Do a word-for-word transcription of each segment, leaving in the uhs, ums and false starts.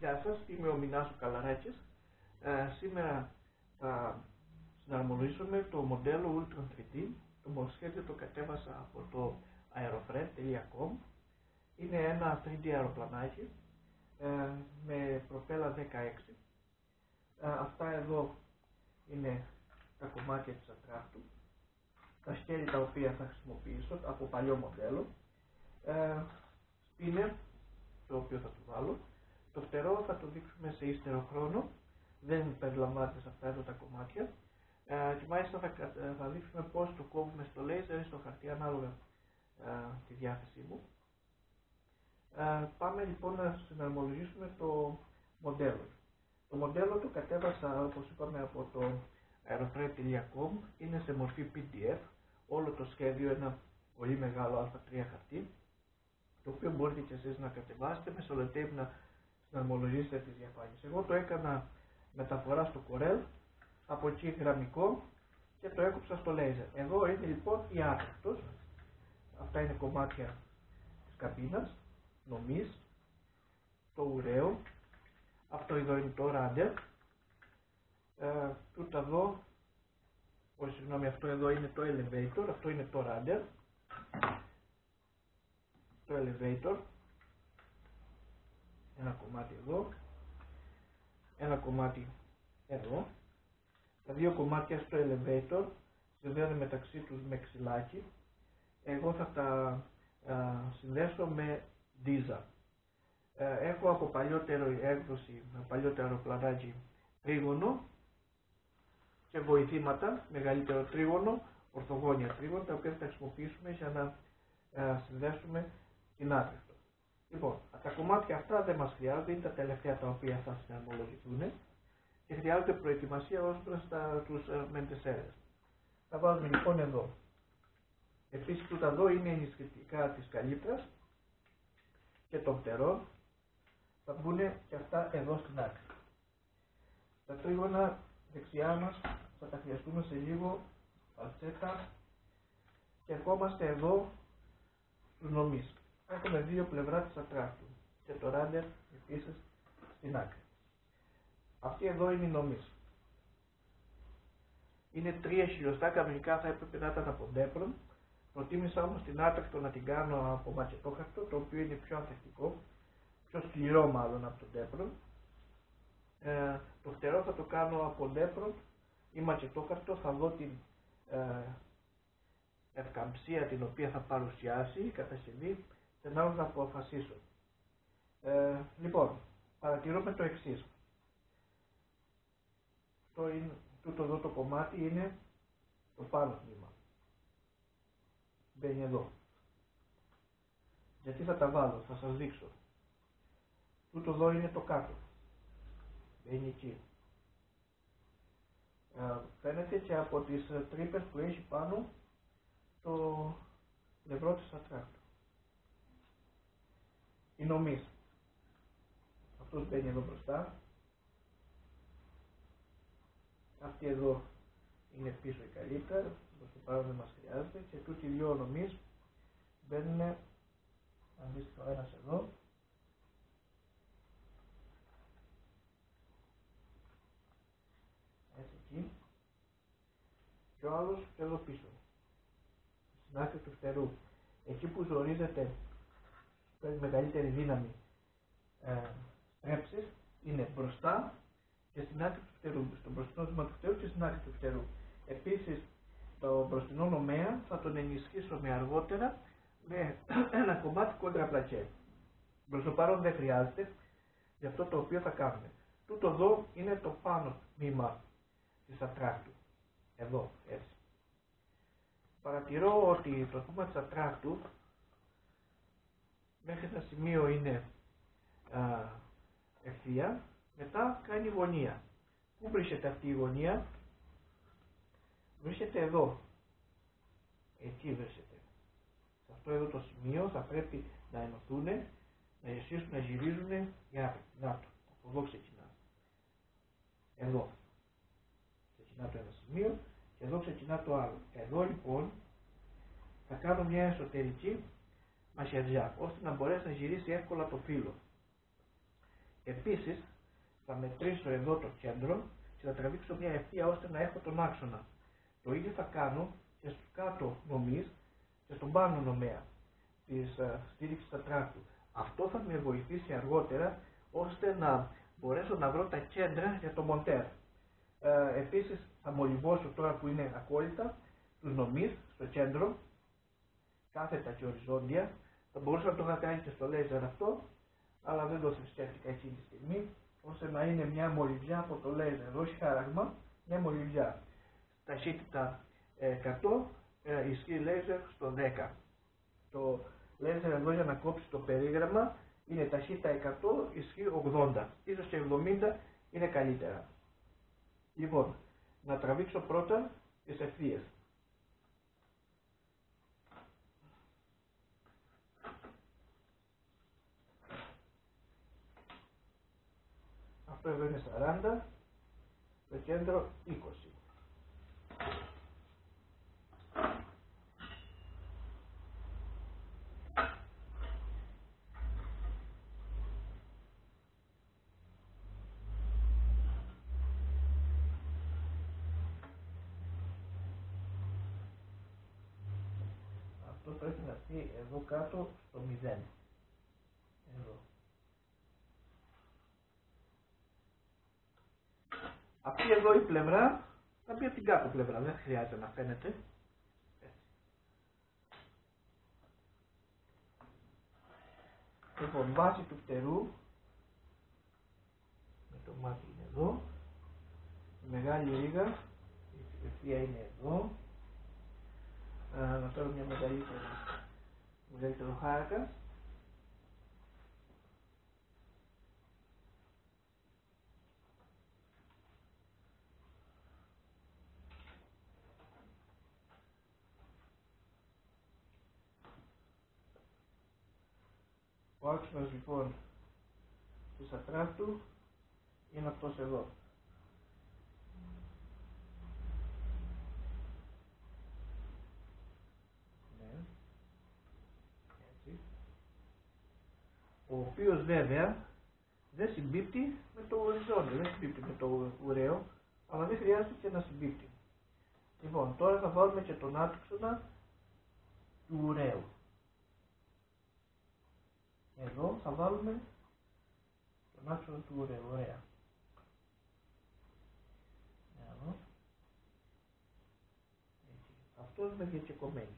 Γεια σας, είμαι ο Μινάσου Καλαράκης. Ε, σήμερα θα συναρμολογήσουμε το μοντέλο Ultron θρι ντι. Το μοσχέδιο το κατέβασα από το aerofred τελεία com. Είναι ένα θρι ντι αεροπλανάκι ε, με προπέλα δεκαέξι. Ε, αυτά εδώ είναι τα κομμάτια της ατράχτου. Τα σκέλη τα οποία θα χρησιμοποιήσω από παλιό μοντέλο. Ε, σπίνερ, το οποίο θα του βάλω. Το φτερό θα το δείξουμε σε ύστερο χρόνο, δεν περιλαμβάνεται σε αυτά εδώ τα κομμάτια. Ε, και μάλιστα θα, θα δείξουμε πώς το κόβουμε στο λέιζερ ή στο χαρτί ανάλογα ε, τη διάθεσή μου. Ε, πάμε λοιπόν να συναρμολογήσουμε το μοντέλο. Το μοντέλο το κατέβασα, όπως είπαμε, από το aerofred τελεία com. Είναι σε μορφή πι ντι εφ. Όλο το σχέδιο είναι ένα πολύ μεγάλο α τρία χαρτί, το οποίο μπορείτε και εσείς να κατεβάσετε με σολοτέιπ να συναρμολογήσετε τις διαφάνειες. Εγώ το έκανα μεταφορά στο Corel, από εκεί γραμμικό και το έκοψα στο laser. Εδώ είναι λοιπόν η άτρακτος. Αυτά είναι κομμάτια της καμπίνας, νομής, το ουραίο. Αυτό εδώ είναι το rudder. Ε, τούτα εδώ, όχι συγγνώμη, αυτό εδώ είναι το elevator, αυτό είναι το rudder. Το elevator. Ένα κομμάτι εδώ, ένα κομμάτι εδώ. Τα δύο κομμάτια στο elevator συνδέονται μεταξύ τους με ξυλάκι. Εγώ θα τα α, συνδέσω με ντίζα. Ε, έχω από παλιότερο έκδοση, παλιότερο αεροπλανάκι τρίγωνο και βοηθήματα, μεγαλύτερο τρίγωνο, ορθογώνια τρίγωνα, τα οποία θα χρησιμοποιήσουμε για να α, συνδέσουμε την άτρακτο. Λοιπόν, τα κομμάτια αυτά δεν μας χρειάζονται, είναι τα τελευταία τα οποία θα συναρμολογηθούν και χρειάζεται προετοιμασία ως προς τους μεντεσέρες. Θα βάζουμε λοιπόν εδώ. Επίσης τούτα εδώ είναι ενισχυτικά της καλύπτρας και των φτερών. Θα μπουν και αυτά εδώ στην άκρη. Τα τρίγωνα δεξιά μας θα τα χρειαστούμε σε λίγο, παλτσέτα, και ερχόμαστε εδώ στους νομείς. Έχουμε δύο πλευρά της ατράχτου και το rudder επίσης στην άκρη. Αυτή εδώ είναι η νομής. Είναι τρία χιλιοστά, κανονικά θα έπρεπε να ήταν από ντέπρον. Προτίμησα όμως την άτρακτο να την κάνω από ματσετόχαρτο, το οποίο είναι πιο ανθεκτικό, πιο σκληρό μάλλον από το ντέπρον. Ε, το φτερό θα το κάνω από ντέπρον ή ματσετόχαρτο, θα δω την ε, ευκαμψία την οποία θα παρουσιάσει η κατασκευή. Δεν άλλο να αποφασίσω. Ε, λοιπόν, παρατηρούμε το εξής. Το είναι, τούτο εδώ το κομμάτι είναι το πάνω τμήμα. Μπαίνει εδώ. Γιατί θα τα βάλω, θα σας δείξω. Τούτο εδώ είναι το κάτω. Μπαίνει εκεί. Ε, φαίνεται και από τις τρύπες που έχει πάνω το πλευρό της ατράχτου. Η νομής. Αυτός μπαίνει εδώ μπροστά. Αυτή εδώ είναι πίσω η καλύπτρα, προς το παρόν δεν μας χρειάζεται, και τούτοι οι δυο νομείς μπαίνουν, αν δείτε το ένας εδώ, έτσι εκεί, και ο άλλος εδώ πίσω, στην άκρη του φτερού. Εκεί που ζορίζεται, παίρνει μεγαλύτερη δύναμη ε, στρέψης, είναι μπροστά και στην άκρη του φτερού, στο μπροστινό τμήμα του φτερού και στην άκρη του φτερού. Επίσης, το μπροστινό νομέα θα τον ενισχύσω με αργότερα με ένα κομμάτι κόντρα πλακέ. Προς το παρόν δεν χρειάζεται, για αυτό το οποίο θα κάνουμε. Τούτο εδώ είναι το πάνω τμήμα της ατράχτου. Εδώ, έτσι. Παρατηρώ ότι το τμήμα της ατράχτου μέχρι ένα σημείο είναι α, ευθεία, μετά κάνει γωνία. Πού βρίσκεται αυτή η γωνία? Βρίσκεται εδώ. Εκεί βρίσκεται. Σε αυτό εδώ το σημείο θα πρέπει να ενωθούν, να εσείς να γυρίζουν οι άκρη. Να το. Από εδώ ξεκινά. Εδώ. Ξεκινά το ένα σημείο και εδώ ξεκινά το άλλο. Εδώ λοιπόν θα κάνω μια εσωτερική μαχαιριά, ώστε να μπορέσει να γυρίσει εύκολα το φύλλο. Επίσης θα μετρήσω εδώ το κέντρο και θα τραβήξω μια ευθεία ώστε να έχω τον άξονα. Το ίδιο θα κάνω και στους κάτω νομείς και στον πάνω νομέα της uh, στήριξης τετράκτου. Αυτό θα με βοηθήσει αργότερα ώστε να μπορέσω να βρω τα κέντρα για το μοντέρ. Uh, επίσης θα μολυβώσω τώρα που είναι ακόλυτα τους νομείς στο κέντρο, κάθετα και οριζόντια. Θα μπορούσα να το είχα κάνει και στο λέιζερ αυτό, αλλά δεν το σκέφτηκα εκείνη τη στιγμή, ώστε να είναι μια μολυβιά από το λέιζερ, όχι χάραγμα, μια μολυβιά. Ταχύτητα εκατό, ε, ισχύει λέιζερ στο δέκα. Το λέιζερ εδώ για να κόψει το περίγραμμα είναι ταχύτητα εκατό, ισχύει ογδόντα, ίσως και εβδομήντα είναι καλύτερα. Λοιπόν, να τραβήξω πρώτα τις ευθείες. Αυτό εδώ είναι σαράντα, το κέντρο είκοσι. Αυτό πρέπει να έρθει εδώ κάτω στο μηδέν. Εδώ. Αυτή εδώ η πλευρά θα μπει από την κάτω πλευρά, δεν χρειάζεται να φαίνεται. Έτσι. Λοιπόν, βάση του φτερού, με το μάτι είναι εδώ, η μεγάλη ρίγα, η ευθεία είναι εδώ. Α, να φέρω μια μεγαλύτερη, μεγαλύτερο χάρακα. Ο άξονας λοιπόν της ατράπτου είναι αυτός εδώ. Ναι. Έτσι. Ο οποίος βέβαια δεν συμπίπτει με το οριζόντιο, δεν συμπίπτει με το ουραίο, αλλά δεν χρειάζεται και να συμπίπτει. Λοιπόν, τώρα θα βάλουμε και τον άξονα του ουραίου. Εδώ θα βάλουμε τον άξονα του ουραίου, ωραία. Εδώ. Έτσι. Αυτός με διατσεκωμένη.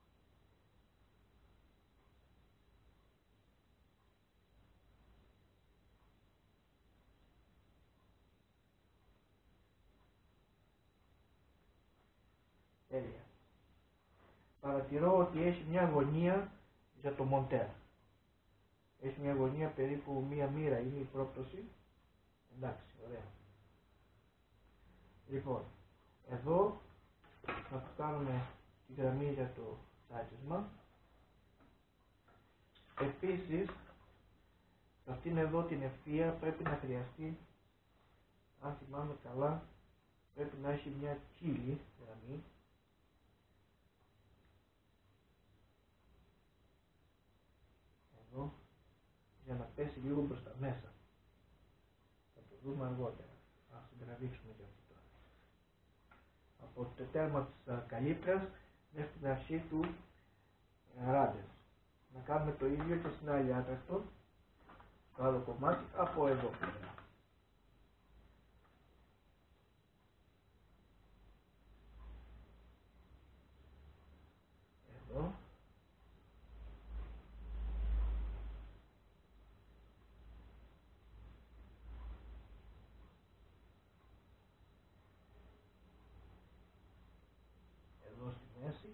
Τέλεια. Παρατηρώ ότι έχει μια γωνία για το μοντέρ. Έχει μια γωνία περίπου μία μοίρα είναι η πρόπτωση. Εντάξει, ωραία. Λοιπόν, εδώ θα του κάνουμε τη γραμμή για το τσάκισμα. Επίσης, σε αυτήν εδώ την ευθεία πρέπει να χρειαστεί, αν θυμάμαι καλά, πρέπει να έχει μια κύλη γραμμή. Εδώ, για να πέσει λίγο προς τα μέσα. Θα το δούμε αργότερα. Ας την τραβήξουμε για αυτό. Από το τέρμα της καλύπτρας μέχρι την αρχή του ράντες. Να κάνουμε το ίδιο και στην άλλη άτρακτο, το άλλο κομμάτι, από εδώ πέρα. Εδώ. Εδώ στη μέση.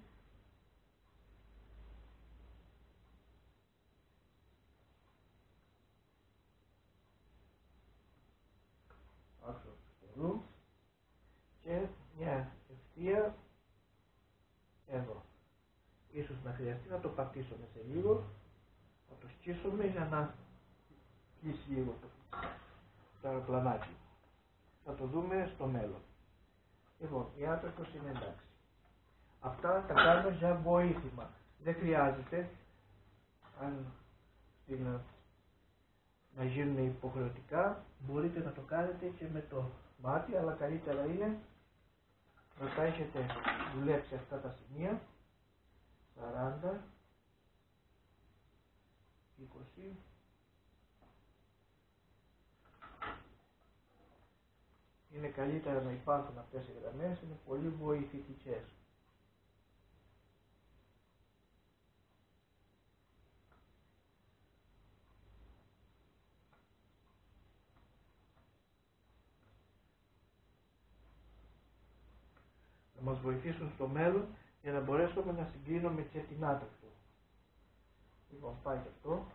Άξονα του φτερού. Και μια ευθεία εδώ. Ίσως να χρειαστεί να το πατήσουμε σε λίγο. Θα το σκίσουμε για να κλείσει λίγο το, το αεροπλανάκι. Θα το δούμε στο μέλλον. Λοιπόν, η άτρακτος είναι εντάξει. Αυτά τα κάνω για βοήθημα. Δεν χρειάζεται, αν στην να γίνουν υποχρεωτικά. Μπορείτε να το κάνετε και με το μάτι, αλλά καλύτερα είναι να τα έχετε δουλέψει αυτά τα σημεία. Σαράντα, είκοσι, είναι καλύτερα να υπάρχουν αυτές οι γραμμές, είναι πολύ βοηθητικές. Να μας βοηθήσουν στο μέλλον για να μπορέσουμε να συγκρίνουμε και την άτακτο. Λοιπόν, πάει και αυτό.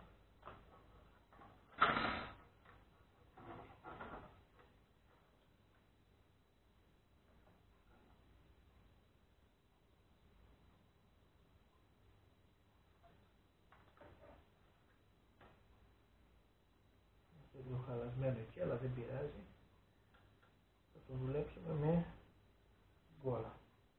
Είναι λίγο χαλασμένο εκεί, αλλά δεν πειράζει. Θα το δουλέψουμε με γκόλα.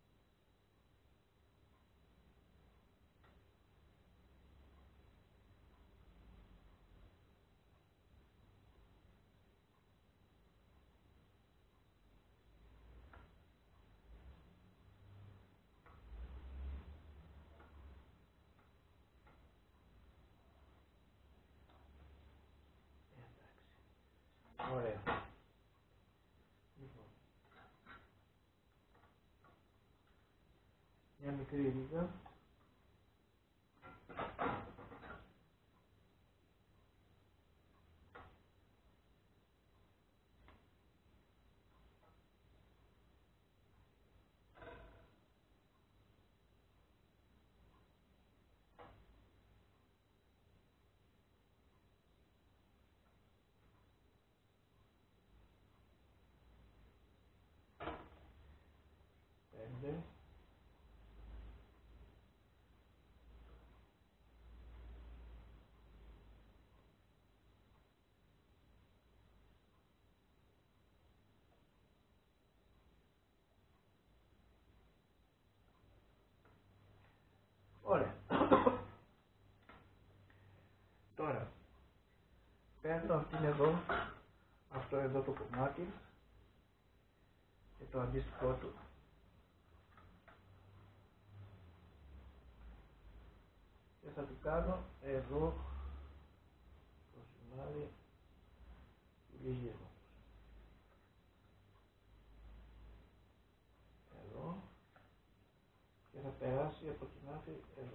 Ωραία. Λοιπόν, μια μικρή ρίγα. Πέντε. Ωραία. Τώρα, παίρνω αυτήν εδώ, αυτό εδώ το κομμάτι και το αντίστοιχό του και θα του κάνω εδώ το σημάδι του λυγίσματος. Εδώ και θα περάσει από την άκρη εδώ.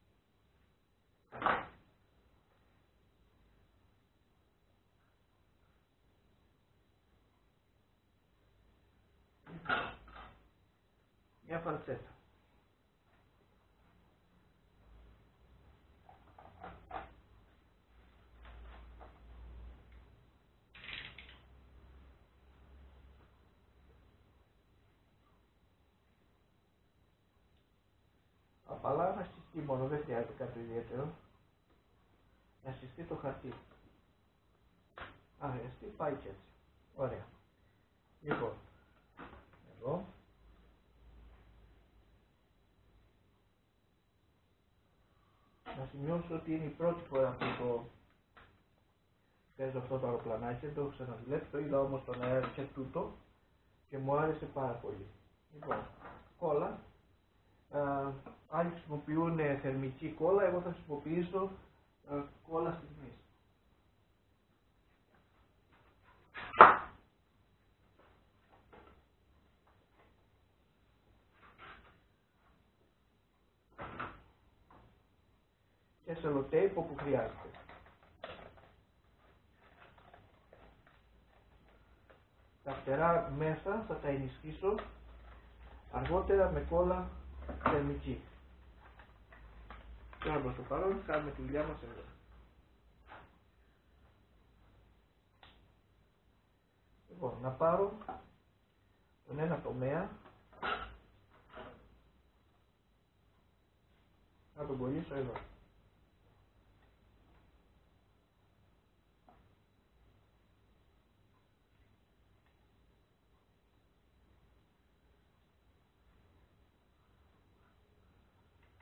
Μια φαλτσέτα. Απαλά να συστεί μόνο, δεν χρειάζεται κάτι ιδιαίτερο. Να συστεί το χαρτί. Αν χρειαστεί πάει και έτσι. Ωραία. Λοιπόν, εδώ. Να σημειώσω ότι είναι η πρώτη φορά που το παίζω αυτό το αεροπλανάκι, δεν το έχω ξαναδουλέψει, το είδα όμως στον αέρα και τούτο και μου άρεσε πάρα πολύ. Λοιπόν, κόλλα. Uh, άλλοι χρησιμοποιούν θερμική κόλλα, εγώ θα χρησιμοποιήσω uh, κόλλα στιγμής. Και σελοτέιπ όπου χρειάζεται. Τα φτερά μέσα θα τα ενισχύσω αργότερα με κόλλα θερμική. Τώρα προς το παρόν κάνουμε τη δουλειά μας εδώ. Λοιπόν, να πάρω τον ένα τομέα, να τον κολλήσω εδώ.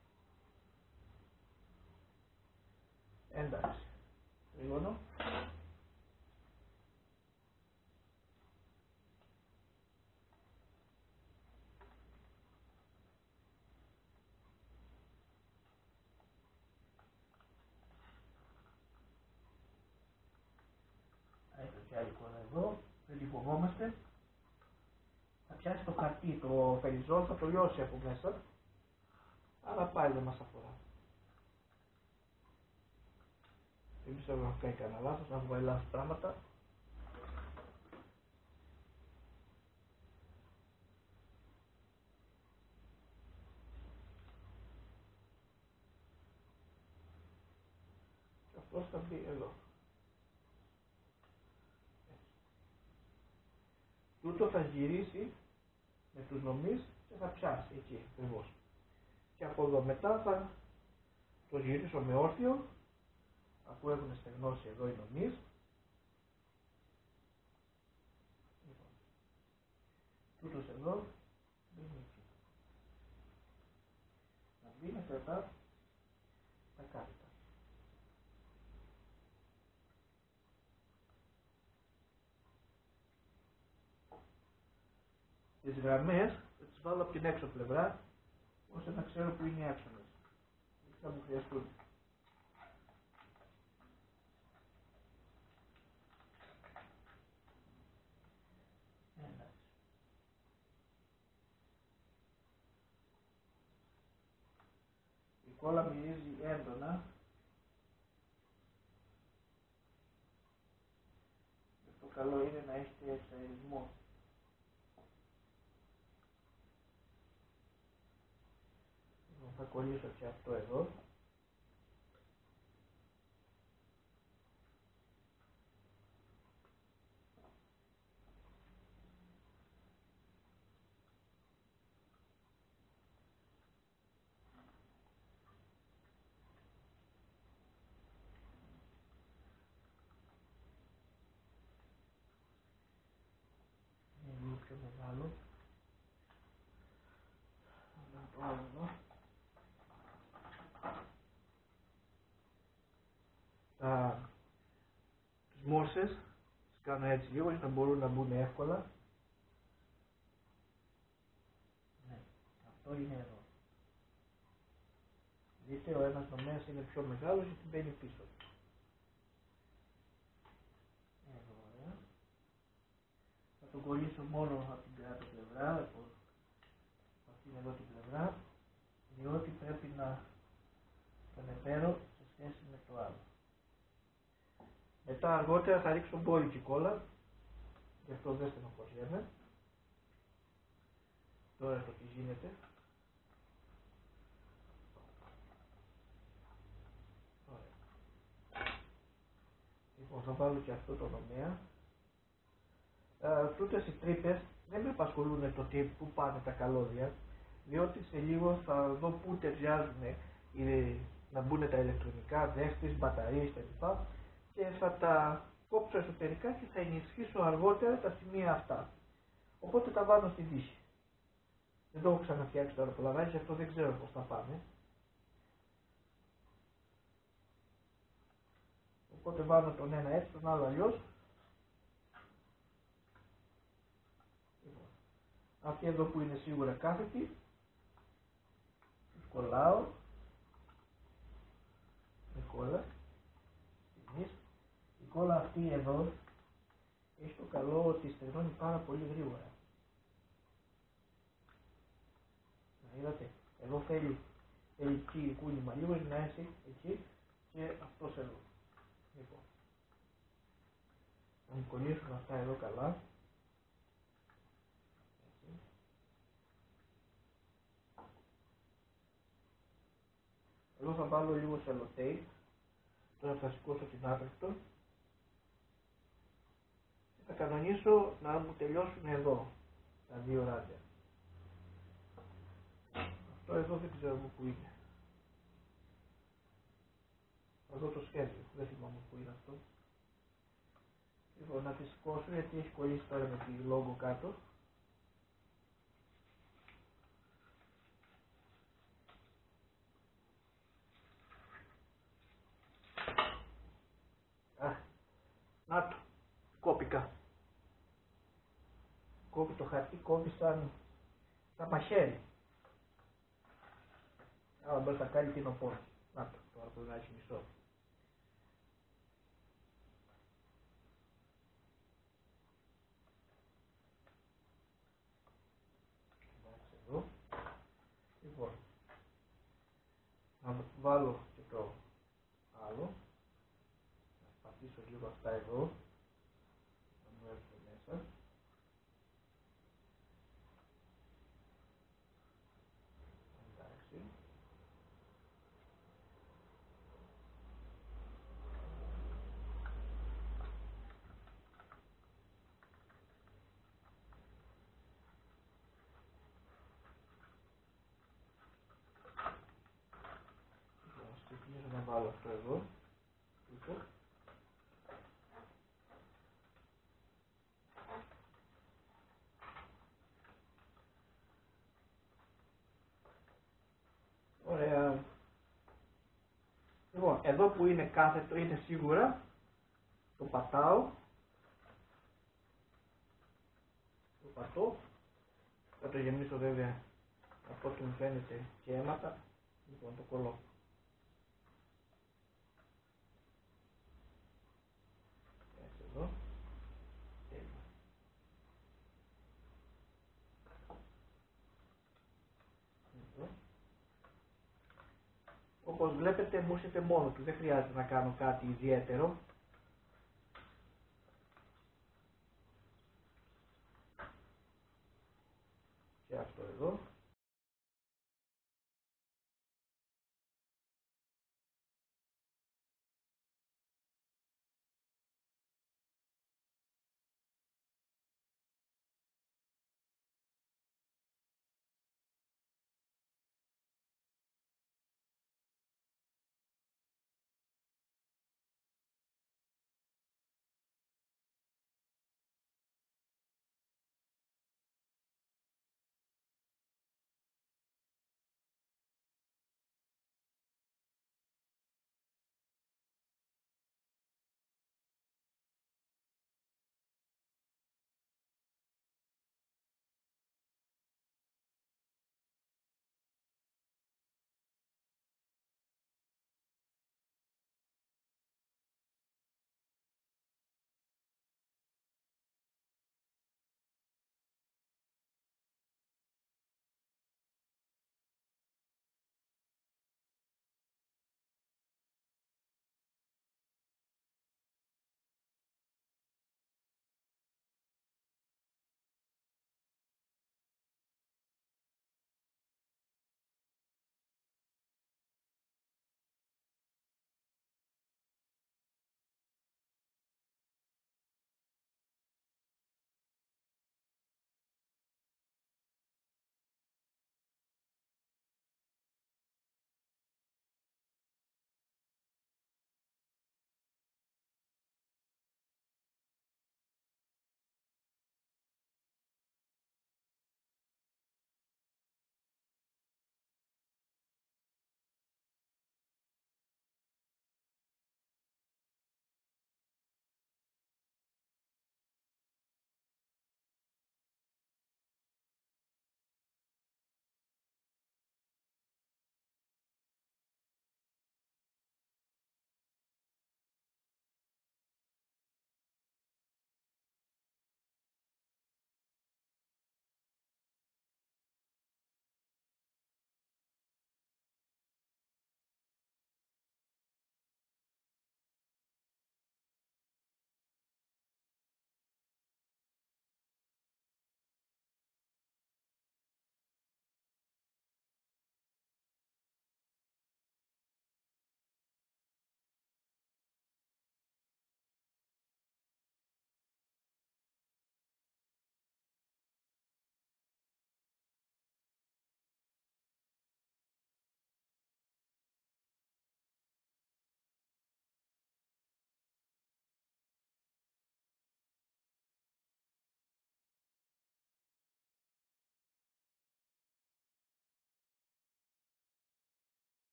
Εντάξει, τρίγωνο. και άλλη εικόνα εδώ, δεν τη φοβόμαστε. Θα πιάσει το χαρτί, το φελιζόλ, θα το λιώσει από μέσα, αλλά πάλι δεν μας αφορά. Δεν πιστεύω να έχω κάνει κανένα λάθος, να έχω βάλει λάθος πράγματα. Και αυτός θα μπει εδώ. Τούτο θα γυρίσει με τους νομείς και θα πιάσει εκεί ακριβώς. Και από εδώ μετά θα το γυρίσω με όρθιο, αφού έχουν στεγνώσει εδώ οι νομείς. Λοιπόν, τούτος εδώ μπαίνει εκεί. Να μπει να κρατά τα κάρτα. Τις γραμμές θα τις βάλω από την έξω πλευρά, ώστε να ξέρω που είναι οι άξονες. Θα μου χρειαστούν. Εντάξει. Η κόλλα μυρίζει έντονα. Το καλό είναι να έχετε εξαερισμό. Θα κολλήσω και αυτό εδώ. Είναι λίγο πιο μεγάλο. Να το άλλο εδώ. Τα, τις μόρσες τις κάνω έτσι λίγο για να μπορούν να μπουν εύκολα. Ναι, αυτό είναι εδώ. Δείτε, ο ένας τομέας είναι πιο μεγάλος γιατί μπαίνει πίσω. Εδώ, ωραία. Θα τον κολλήσω μόνο από την κάτω πλευρά, από αυτήν εδώ την πλευρά, διότι πρέπει να τον επέρω σε σχέση με το άλλο. Μετά αργότερα θα ρίξω μπόλικη κόλλα, γι' αυτό δεν στενοχωριέμαι. Τώρα το τι γίνεται. Ωραία. Λοιπόν, θα βάλω και αυτό το νομέα. Ε, τούτες οι τρύπες δεν με απασχολούν το τι, που πάνε τα καλώδια, διότι σε λίγο θα δω πού ταιριάζουν να μπουν τα ηλεκτρονικά, δέχτης, μπαταρίες κλπ. Και θα τα κόψω εσωτερικά και θα ενισχύσω αργότερα τα σημεία αυτά. Οπότε τα βάλω στη δύση. Δεν το έχω ξαναφτιάξει τώρα το λαδάκι, γι' αυτό δεν ξέρω πώς θα πάνε. Οπότε βάζω τον ένα έτσι, τον άλλο αλλιώς. Λοιπόν, αυτοί εδώ που είναι σίγουρα κάθετοι, τους κολλάω με κόλλα. Η κόλλα αυτή εδώ έχει το καλό ότι στεγνώνει πάρα πολύ γρήγορα. Να είδατε, εδώ θέλει, θέλει εκεί κούνημα λίγο να έρθει εκεί και αυτός εδώ. Λοιπόν, θα μου κολλήσουν αυτά εδώ καλά. Έτσι. Εδώ θα βάλω λίγο σελοτέιπ. Τώρα θα σηκώσω την άκρη και θα κανονίσω να μου τελειώσουν εδώ τα δύο ράδια. Αυτό εδώ δεν ξέρω που είναι. Θα δω το σχέδιο, δεν θυμάμαι που είναι αυτό. Λοιπόν, να τη σηκώσω γιατί έχει κολλήσει τώρα με τη λόγο κάτω. Α, να το, κόπηκα. Κόβει το χαρτί, κόβει σαν, σαν μαχαίρι. Άρα μπορεί να κάνει την οπόρα. Να το, τώρα πρέπει να έχει μισό. να βάλω και το άλλο. Να πατήσω λίγο αυτά εδώ. Να μου έρθει μέσα. Εντάξει. Ξεκινήσω να βάλω αυτό εδώ. Λοιπόν. Ωραία. Λοιπόν, εδώ που είναι κάθετο, είναι σίγουρα, το πατάω. Το πατώ. Θα το γεμίσω βέβαια από ό,τι μου φαίνεται και αίματα. Λοιπόν, το κολλώ. Έτσι εδώ. Τέλεια. Εδώ. Όπως βλέπετε μουσεται μόνο του, δεν χρειάζεται να κάνω κάτι ιδιαίτερο. Και αυτό εδώ.